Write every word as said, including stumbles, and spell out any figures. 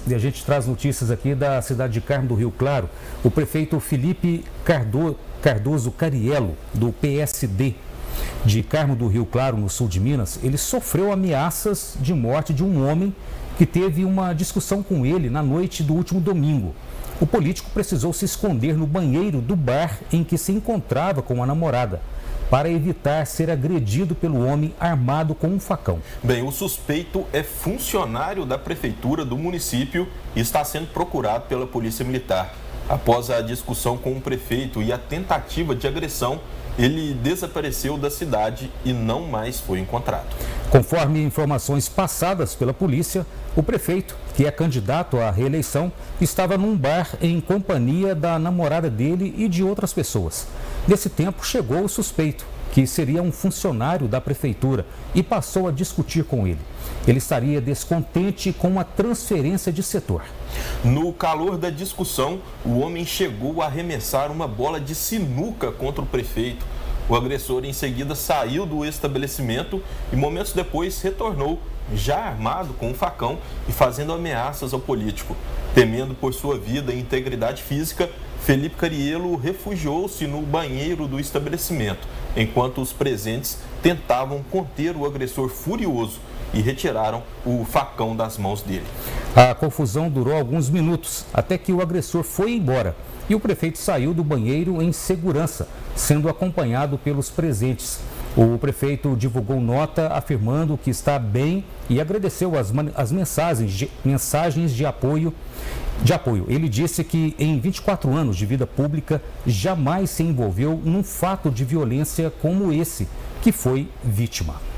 e a gente traz notícias aqui da cidade de Carmo do Rio Claro. O prefeito Felipe Cardo, Cardoso Cariello, do P S D de Carmo do Rio Claro, no sul de Minas, ele sofreu ameaças de morte de um homem que teve uma discussão com ele na noite do último domingo. O político precisou se esconder no banheiro do bar em que se encontrava com a namorada, para evitar ser agredido pelo homem armado com um facão. Bem, o suspeito é funcionário da prefeitura do município e está sendo procurado pela Polícia Militar. Após a discussão com o prefeito e a tentativa de agressão, ele desapareceu da cidade e não mais foi encontrado. Conforme informações passadas pela polícia, o prefeito, que é candidato à reeleição, estava num bar em companhia da namorada dele e de outras pessoas. Nesse tempo, chegou o suspeito, que seria um funcionário da prefeitura, e passou a discutir com ele. Ele estaria descontente com a transferência de setor. No calor da discussão, o homem chegou a arremessar uma bola de sinuca contra o prefeito. O agressor em seguida saiu do estabelecimento e momentos depois retornou, já armado com um facão e fazendo ameaças ao político. Temendo por sua vida e integridade física, Felipe Cariello refugiou-se no banheiro do estabelecimento, enquanto os presentes tentavam conter o agressor furioso e retiraram o facão das mãos dele. A confusão durou alguns minutos, até que o agressor foi embora e o prefeito saiu do banheiro em segurança, sendo acompanhado pelos presentes. O prefeito divulgou nota afirmando que está bem e agradeceu as, as mensagens, de, mensagens de apoio, de apoio. Ele disse que em vinte e quatro anos de vida pública jamais se envolveu num fato de violência como esse, que foi vítima.